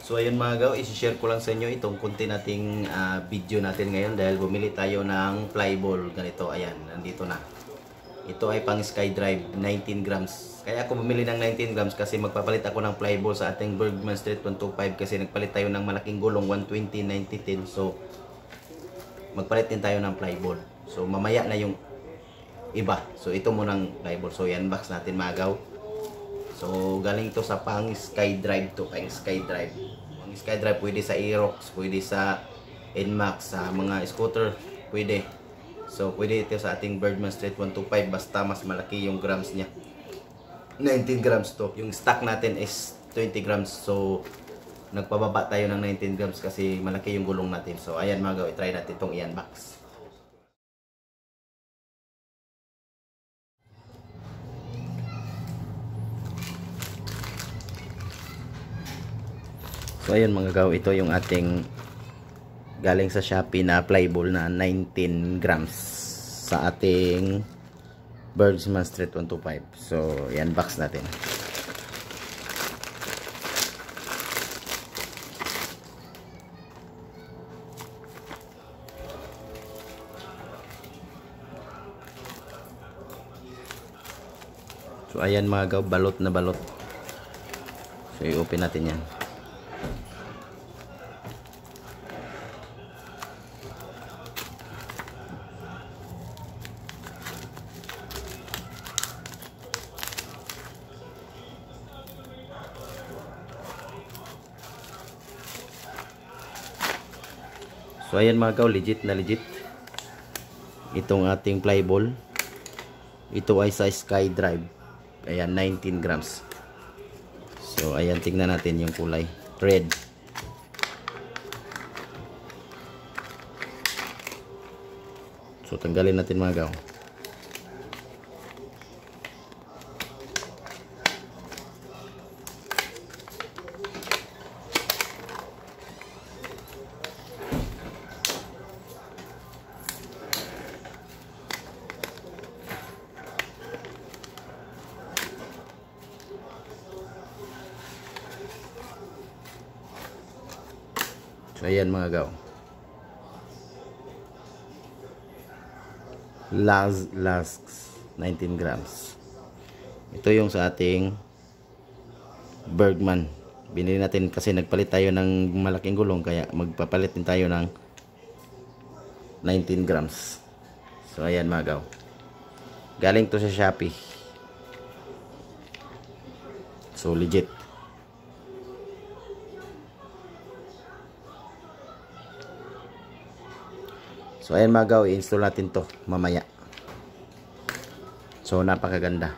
So ayun mga gaw, isi-share ko lang sa inyo itong konti nating video natin ngayon dahil bumili tayo ng flyball ganito. Ayan, nandito na. Ito ay pang SkyDrive 19 grams. Kaya ako bumili ng 19 grams kasi magpapalit ako ng flyball sa ating Bergman Street 125 kasi nagpalit tayo ng malaking gulong 120 9010. So magpalit din tayo ng flyball. So mamaya na yung iba. So ito munang flyball. So yan, box natin mga gaw. So galing to sa pang SkyDrive to, pang SkyDrive. Pang SkyDrive pwede sa Aerox, pwede sa NMAX, sa mga scooter, pwede. So pwede ito sa ating Bergman Street 125 basta mas malaki yung grams niya. 19 grams to. Yung stock natin is 20 grams. So nagpababa tayo ng 19 grams kasi malaki yung gulong natin. So ayan mga gaw, i-try natin itong i-unbox. So ayun mga gaw, ito yung ating galing sa Shopee na flyball na 19 grams sa ating Bergman Street 125. So yan, box natin. So ayan mga gaw, balot na balot. So i-open natin yan. So ayan mga gaw, legit na legit itong ating flyball. Ito ay sa SkyDrive. Ayan, 19 grams. So ayan, tingnan natin yung kulay red. So tanggalin natin mga gaw. So ayan mga gaw, last 19 grams. Ito yung sa ating Bergman. Binili natin kasi nagpalit tayo ng malaking gulong kaya magpapalit din tayo ng 19 grams. So ayan mga gaw, galing to sa Shopee. So legit. So ayan mga gaw, i-install natin to mamaya. So napakaganda.